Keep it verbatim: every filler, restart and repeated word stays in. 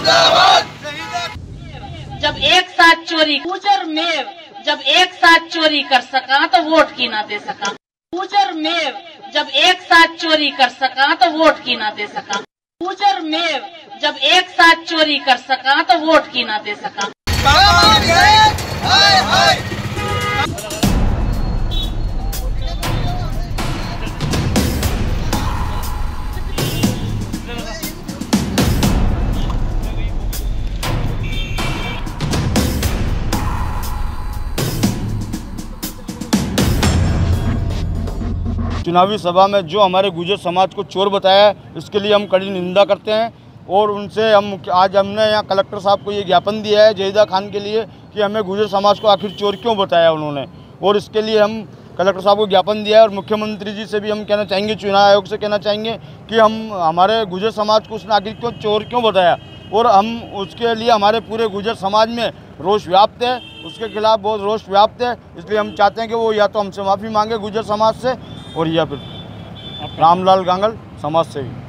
जब एक साथ चोरी गुजर में जब एक साथ चोरी कर सका तो वोट की ना दे सका। गुजर में जब एक साथ चोरी कर सका तो वोट की ना दे सका। गुजर में जब एक साथ चोरी कर सका तो वोट की ना दे सका। चुनावी सभा में जो हमारे गुर्जर समाज को चोर बताया है, इसके लिए हम कड़ी निंदा करते हैं और उनसे हम आज हमने यहाँ कलेक्टर साहब को ये ज्ञापन दिया है जहीदा खान के लिए कि हमें गुर्जर समाज को आखिर चोर क्यों बताया उन्होंने, और इसके लिए हम कलेक्टर साहब को ज्ञापन दिया है। और मुख्यमंत्री जी से भी हम कहना चाहेंगे, चुनाव आयोग से कहना चाहेंगे कि हम हमारे गुर्जर समाज को उसने आखिर क्यों चोर क्यों बताया, और हम उसके लिए हमारे पूरे गुर्जर समाज में रोष व्याप्त है, उसके खिलाफ बहुत रोष व्याप्त है। इसलिए हम चाहते हैं कि वो या तो हमसे माफ़ी मांगे गुर्जर समाज से और या फिर रामलाल गांगल समाज सेवी।